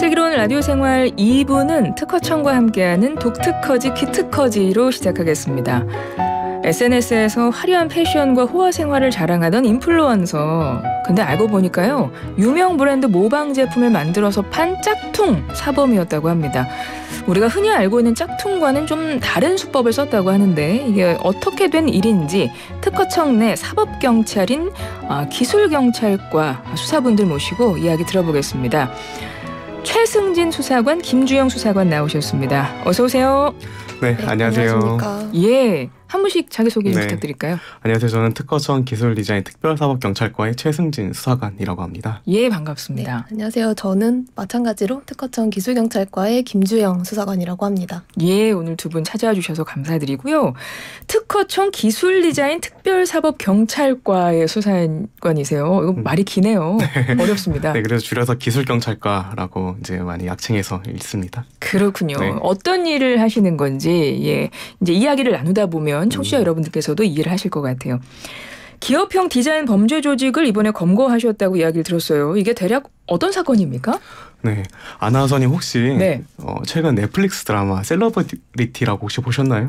슬기로운 라디오 생활 2부는 특허청과 함께하는 독특허지 기특허지로 시작하겠습니다. SNS에서 화려한 패션과 호화 생활을 자랑하던 인플루언서. 근데 알고 보니까요, 유명 브랜드 모방 제품을 만들어서 판 짝퉁 사범이었다고 합니다. 우리가 흔히 알고 있는 짝퉁과는 좀 다른 수법을 썼다고 하는데 이게 어떻게 된 일인지 특허청 내 사법경찰인 기술경찰과 수사분들 모시고 이야기 들어보겠습니다. 최승진 수사관, 김주영 수사관 나오셨습니다. 어서 오세요. 네, 안녕하세요. 안녕하십니까. 예, 한 분씩 자기소개 좀 네. 부탁드릴까요? 안녕하세요. 저는 특허청 기술디자인 특별사법경찰과의 최승진 수사관이라고 합니다. 예, 반갑습니다. 네, 안녕하세요. 저는 마찬가지로 특허청 기술경찰과의 김주영 수사관이라고 합니다. 예, 오늘 두 분 찾아와 주셔서 감사드리고요. 특허청 기술디자인 특별사법경찰과의 수사관이세요. 이거 말이 기네요. 어렵습니다. 네, 그래서 줄여서 기술경찰과라고 이제 많이 약칭해서 읽습니다. 그렇군요. 네. 어떤 일을 하시는 건지 이제 이야기를 나누다 보면 청취자 여러분들께서도 이해를 하실 것 같아요. 기업형 디자인 범죄 조직을 이번에 검거하셨다고 이야기를 들었어요. 이게 대략 어떤 사건입니까? 네, 아나운서님 혹시 네. 최근 넷플릭스 드라마 셀러브리티라고 혹시 보셨나요?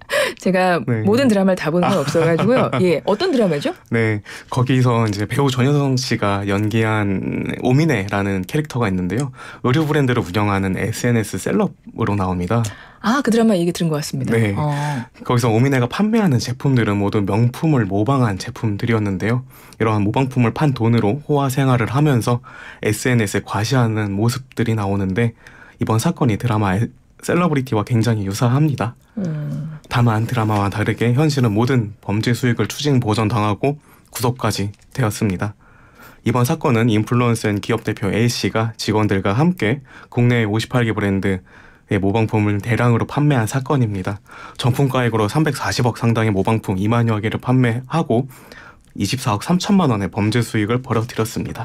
제가 네. 모든 드라마를 다 본 건 없어가지고요. 예, 어떤 드라마죠? 네, 거기서 이제 배우 전효성 씨가 연기한 오미네라는 캐릭터가 있는데요. 의류 브랜드를 운영하는 SNS 셀럽으로 나옵니다. 그 드라마 얘기 들은 것 같습니다. 네. 거기서 오미네가 판매하는 제품들은 모두 명품을 모방한 제품들이었는데요. 이러한 모방품을 판 돈으로 호화 생활을 하면서 SNS에 과시하는 모습들이 나오는데 이번 사건이 드라마 셀러브리티와 굉장히 유사합니다. 다만 드라마와 다르게 현실은 모든 범죄 수익을 추징 보전당하고 구속까지 되었습니다. 이번 사건은 인플루언서인 기업 대표 A씨가 직원들과 함께 국내 58개 브랜드의 모방품을 대량으로 판매한 사건입니다. 정품가액으로 340억 상당의 모방품 2만여 개를 판매하고 24억 3천만 원의 범죄 수익을 벌어들였습니다.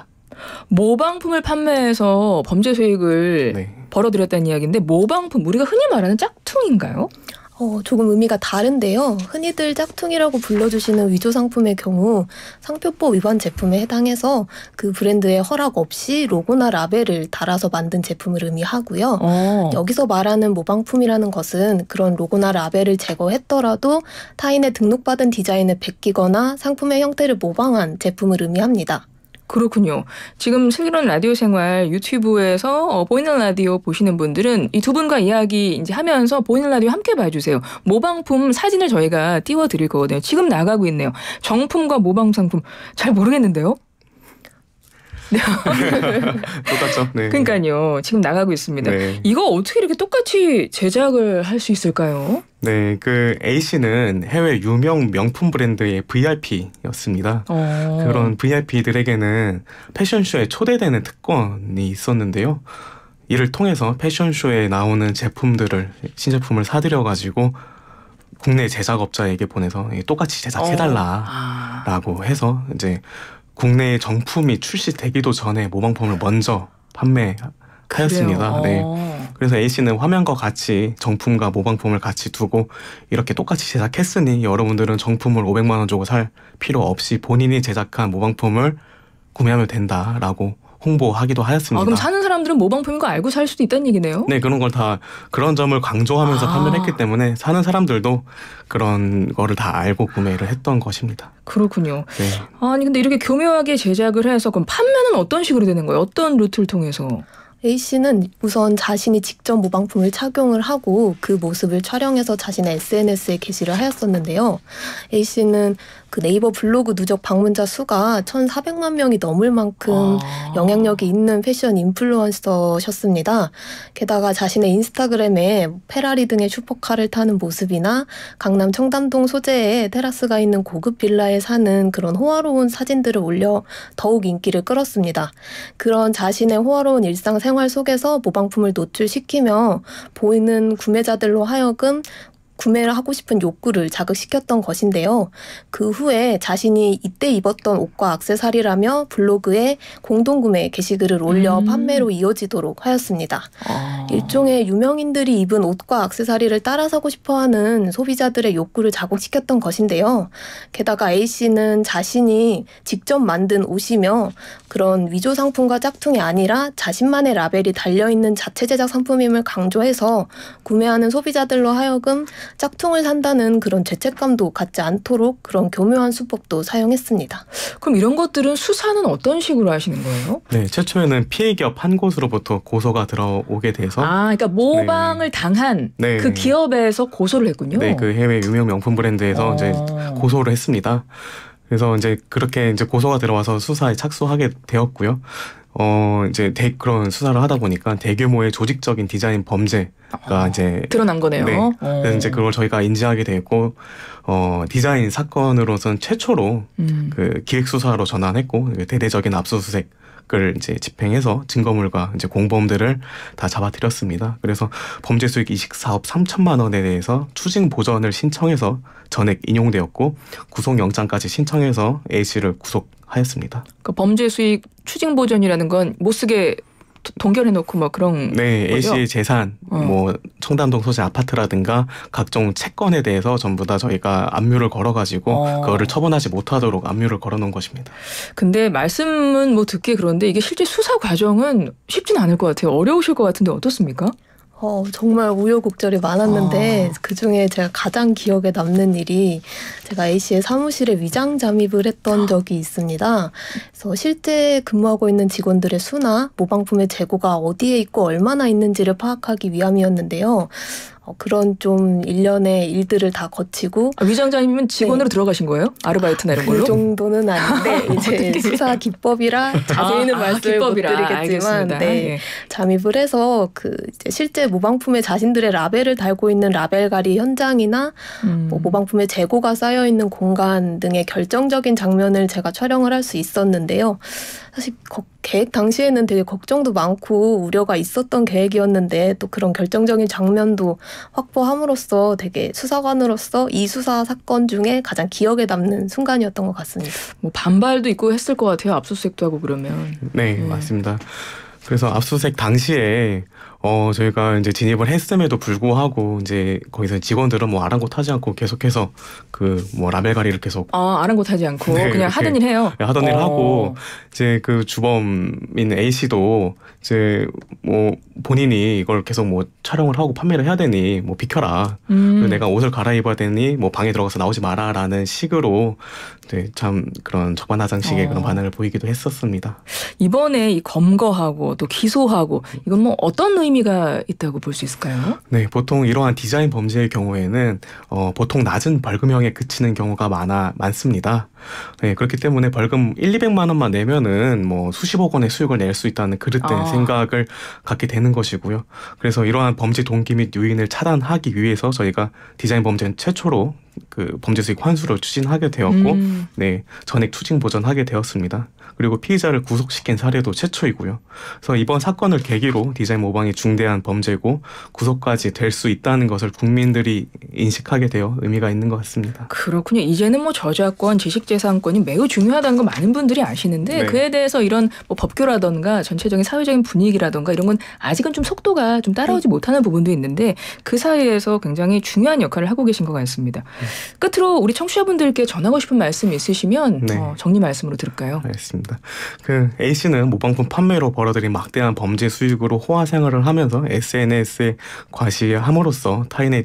모방품을 판매해서 범죄 수익을 네. 벌어들였다는 이야기인데 모방품, 우리가 흔히 말하는 짝퉁인가요? 조금 의미가 다른데요. 흔히들 짝퉁이라고 불러주시는 위조 상품의 경우 상표법 위반 제품에 해당해서 그 브랜드의 허락 없이 로고나 라벨을 달아서 만든 제품을 의미하고요. 여기서 말하는 모방품이라는 것은 그런 로고나 라벨을 제거했더라도 타인의 등록받은 디자인을 베끼거나 상품의 형태를 모방한 제품을 의미합니다. 그렇군요. 지금 슬기로운 라디오 생활 유튜브에서 보이는 라디오 보시는 분들은 이 두 분과 이야기 이제 하면서 보이는 라디오 함께 봐주세요. 모방품 사진을 저희가 띄워드릴 거거든요. 지금 나가고 있네요. 정품과 모방 상품 잘 모르겠는데요. 똑같죠? 네. 그러니까요. 지금 나가고 있습니다. 네. 이거 어떻게 이렇게 똑같이 제작을 할 수 있을까요? 네, 그 A씨는 해외 유명 명품 브랜드의 VIP였습니다. 그런 VIP들에게는 패션쇼에 초대되는 특권이 있었는데요. 이를 통해서 패션쇼에 나오는 제품들을, 신제품을 사들여가지고 국내 제작업자에게 보내서 똑같이 제작해달라라고 해서 이제 국내에 정품이 출시되기도 전에 모방품을 먼저 판매하였습니다. 네. 그래서 A씨는 화면과 같이 정품과 모방품을 같이 두고 이렇게 똑같이 제작했으니 여러분들은 정품을 500만 원 주고 살 필요 없이 본인이 제작한 모방품을 구매하면 된다라고 홍보하기도 하였습니다. 그럼 사는 사람들은 모방품인 거 알고 살 수도 있다는 얘기네요? 네, 그런 걸 다 그런 점을 강조하면서 판매를 했기 때문에 사는 사람들도 그런 거를 다 알고 구매를 했던 것입니다. 그렇군요. 네. 아니 근데 이렇게 교묘하게 제작을 해서 그럼 판매는 어떤 식으로 되는 거예요? 어떤 루트를 통해서? A씨는 우선 자신이 직접 모방품을 착용을 하고 그 모습을 촬영해서 자신의 SNS에 게시를 하였었는데요. A씨는 그 네이버 블로그 누적 방문자 수가 1,400만 명이 넘을 만큼 영향력이 있는 패션 인플루언서셨습니다. 게다가 자신의 인스타그램에 페라리 등의 슈퍼카를 타는 모습이나 강남 청담동 소재에 테라스가 있는 고급 빌라에 사는 그런 호화로운 사진들을 올려 더욱 인기를 끌었습니다. 그런 자신의 호화로운 일상생활 속에서 모방품을 노출시키며 보이는 구매자들로 하여금 구매를 하고 싶은 욕구를 자극시켰던 것인데요. 그 후에 자신이 이때 입었던 옷과 액세서리라며 블로그에 공동구매 게시글을 올려 판매로 이어지도록 하였습니다. 일종의 유명인들이 입은 옷과 액세서리를 따라 사고 싶어하는 소비자들의 욕구를 자극시켰던 것인데요. 게다가 A씨는 자신이 직접 만든 옷이며 그런 위조 상품과 짝퉁이 아니라 자신만의 라벨이 달려있는 자체 제작 상품임을 강조해서 구매하는 소비자들로 하여금 짝퉁을 산다는 그런 죄책감도 갖지 않도록 그런 교묘한 수법도 사용했습니다. 그럼 이런 것들은 수사는 어떤 식으로 하시는 거예요? 네, 최초에는 피해 기업 한 곳으로부터 고소가 들어오게 돼서 그러니까 모방을 당한 그 기업에서 고소를 했군요. 네, 그 해외 유명 명품 브랜드에서 이제 고소를 했습니다. 그래서 이제 그렇게 이제 고소가 들어와서 수사에 착수하게 되었고요. 이제 그런 수사를 하다 보니까 대규모의 조직적인 디자인 범죄가 이제 드러난 거네요. 네. 그래서 이제 그걸 저희가 인지하게 됐고, 디자인 사건으로선 최초로 그 기획 수사로 전환했고, 대대적인 압수수색을 이제 집행해서 증거물과 이제 공범들을 다 잡아들였습니다. 그래서 범죄 수익 이식 사업 3천만 원에 대해서 추징 보전을 신청해서 전액 인용되었고, 구속영장까지 신청해서 A씨를 구속하였습니다. 그 범죄 수익 추징 보전이라는 건 못 쓰게 동결해놓고 뭐 그런 네, 거죠? A씨의 재산, 뭐 청담동 소재 아파트라든가 각종 채권에 대해서 전부 다 저희가 압류를 걸어가지고 그거를 처분하지 못하도록 압류를 걸어놓은 것입니다. 근데 말씀은 뭐 듣기 그런데 이게 실제 수사 과정은 쉽진 않을 것 같아요. 어려우실 것 같은데 어떻습니까? 정말 우여곡절이 많았는데 그중에 제가 가장 기억에 남는 일이 제가 A씨의 사무실에 위장 잠입을 했던 적이 있습니다. 그래서 실제 근무하고 있는 직원들의 수나 모방품의 재고가 어디에 있고 얼마나 있는지를 파악하기 위함이었는데요. 그런 좀 일련의 일들을 다 거치고 위장장님은 직원으로 들어가신 거예요? 아르바이트나 이런 걸로? 그 정도는 아닌데 이제 수사 기법이라 자세히는 말씀을 못 드리겠지만 잠입을 해서 그 이제 실제 모방품에 자신들의 라벨을 달고 있는 라벨가리 현장이나 뭐 모방품의 재고가 쌓여 있는 공간 등의 결정적인 장면을 제가 촬영을 할 수 있었는데요. 사실 계획 당시에는 되게 걱정도 많고 우려가 있었던 계획이었는데 또 그런 결정적인 장면도 확보함으로써 되게 수사관으로서 이 수사 사건 중에 가장 기억에 남는 순간이었던 것 같습니다. 뭐 반발도 있고 했을 것 같아요. 압수수색도 하고 그러면. 네, 맞습니다. 그래서 압수수색 당시에 저희가 이제 진입을 했음에도 불구하고 이제 거기서 직원들은 뭐 아랑곳하지 않고 계속해서 그 뭐 라벨가리를 계속 아랑곳하지 않고 그냥 하던 일 해요. 네, 하던 일 하고 이제 그 주범인 A 씨도 이제 뭐 본인이 이걸 계속 뭐 촬영을 하고 판매를 해야 되니 뭐 비켜라. 그리고 내가 옷을 갈아입어야 되니 뭐 방에 들어가서 나오지 마라라는 식으로 네, 참 그런 적반하장식의 그런 반응을 보이기도 했었습니다. 이번에 이 검거하고 또 기소하고 이건 뭐 어떤 의미가 있다고 볼 수 있을까요? 네, 보통 이러한 디자인 범죄의 경우에는 보통 낮은 벌금형에 그치는 경우가 많습니다. 네, 그렇기 때문에 벌금 1,200만 원만 내면은 뭐 수십억 원의 수익을 낼 수 있다는 그릇된 생각을 갖게 되는 것이고요. 그래서 이러한 범죄 동기 및 요인을 차단하기 위해서 저희가 디자인 범죄는 최초로 그 범죄 수익 환수를 추진하게 되었고, 네, 전액 추징 보전하게 되었습니다. 그리고 피의자를 구속시킨 사례도 최초이고요. 그래서 이번 사건을 계기로 디자인 모방이 중대한 범죄고 구속까지 될 수 있다는 것을 국민들이 인식하게 되어 의미가 있는 것 같습니다. 그렇군요. 이제는 뭐 저작권, 지식재산권이 매우 중요하다는 거 많은 분들이 아시는데 그에 대해서 이런 뭐 법규라던가 전체적인 사회적인 분위기라던가 이런 건 아직은 좀 속도가 좀 따라오지 못하는 부분도 있는데 그 사이에서 굉장히 중요한 역할을 하고 계신 것 같습니다. 끝으로 우리 청취자분들께 전하고 싶은 말씀 있으시면 정리 말씀으로 들을까요? 알겠습니다. 그 A씨는 모방품 판매로 벌어들인 막대한 범죄 수익으로 호화 생활을 하면서 SNS에 과시함으로써 타인의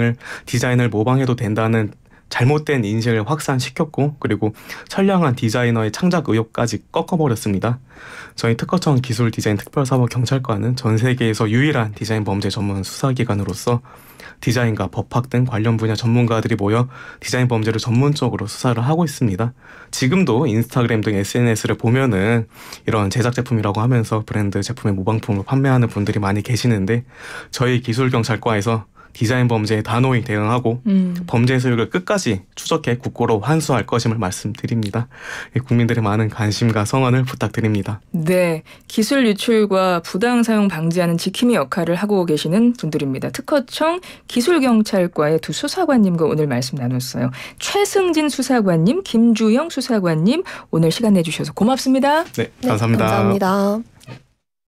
디자인을 모방해도 된다는 잘못된 인식을 확산시켰고 그리고 선량한 디자이너의 창작 의욕까지 꺾어버렸습니다. 저희 특허청 기술디자인특별사법경찰과는 전 세계에서 유일한 디자인 범죄 전문 수사기관으로서 디자인과 법학 등 관련 분야 전문가들이 모여 디자인 범죄를 전문적으로 수사를 하고 있습니다. 지금도 인스타그램 등 SNS를 보면은 이런 제작 제품이라고 하면서 브랜드 제품의 모방품을 판매하는 분들이 많이 계시는데 저희 기술경찰과에서 디자인 범죄에 단호히 대응하고 범죄 수익을 끝까지 추적해 국고로 환수할 것임을 말씀드립니다. 국민들의 많은 관심과 성원을 부탁드립니다. 네, 기술 유출과 부당 사용 방지하는 지킴이 역할을 하고 계시는 분들입니다. 특허청 기술경찰과의 두 수사관님과 오늘 말씀 나눴어요. 최승진 수사관님, 김주영 수사관님 오늘 시간 내주셔서 고맙습니다. 네, 감사합니다. 네, 감사합니다.